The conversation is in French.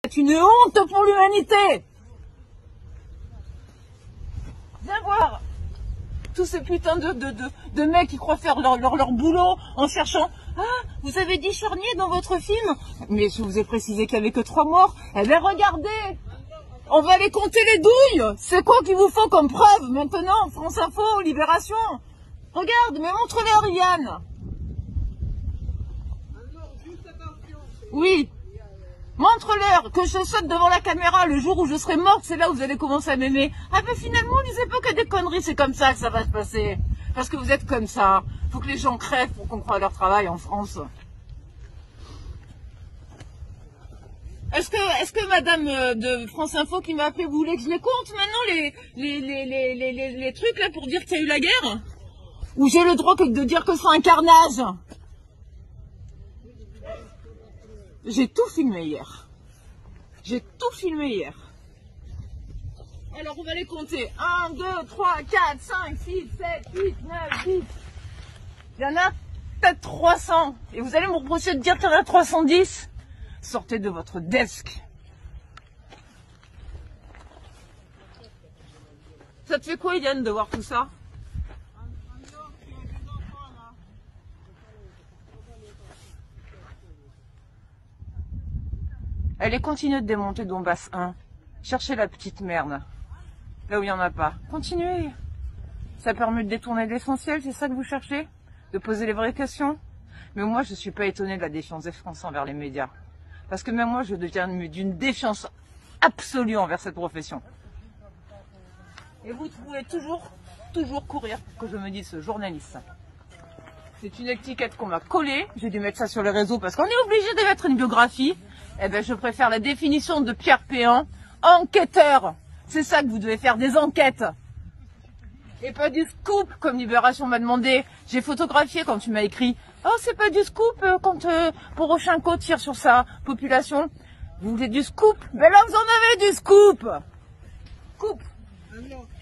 C'est une honte pour l'humanité. Viens voir tous ces putains de mecs qui croient faire leur boulot en cherchant. Ah, vous avez dit charnier dans votre film? Mais je vous ai précisé qu'il n'y avait que 3 morts. Eh bien regardez, on va les compter les douilles. C'est quoi qu'il vous faut comme preuve maintenant? France Info, Libération. Regarde, mais montre-leur, Yann. Oui. Montre-leur que je saute devant la caméra le jour où je serai morte, c'est là où vous allez commencer à m'aimer. Ah ben finalement, on disait pas que des conneries, c'est comme ça que ça va se passer. Parce que vous êtes comme ça. Faut que les gens crèvent pour qu'on croie à leur travail en France. Est-ce que madame de France Info qui m'a appelé, vous voulez que je les compte maintenant les trucs là pour dire qu'il y a eu la guerre? Ou j'ai le droit de dire que c'est un carnage? J'ai tout filmé hier. J'ai tout filmé hier. Alors on va les compter. 1, 2, 3, 4, 5, 6, 7, 8, 9, 10. Il y en a peut-être 300. Et vous allez me reprocher de dire qu'il y en a 310? Sortez de votre desk. Ça te fait quoi, Yann, de voir tout ça? Allez, continuez de démonter Donbass 1. Cherchez la petite merde. Là où il n'y en a pas. Continuez. Ça permet de détourner l'essentiel, c'est ça que vous cherchez? De poser les vraies questions? Mais moi, je ne suis pas étonnée de la défiance des Français envers les médias. Parce que même moi, je deviens d'une défiance absolue envers cette profession. Et vous pouvez toujours courir pour que je me dise journaliste. C'est une étiquette qu'on m'a collée. J'ai dû mettre ça sur les réseaux parce qu'on est obligé de mettre une biographie. Eh ben, je préfère la définition de Pierre Péan. Enquêteur. C'est ça que vous devez faire, des enquêtes. Et pas du scoop, comme Libération m'a demandé. J'ai photographié quand tu m'as écrit. Oh, c'est pas du scoop quand Poroshenko tire sur sa population. Vous voulez du scoop? Mais là, vous en avez du scoop. Coupe.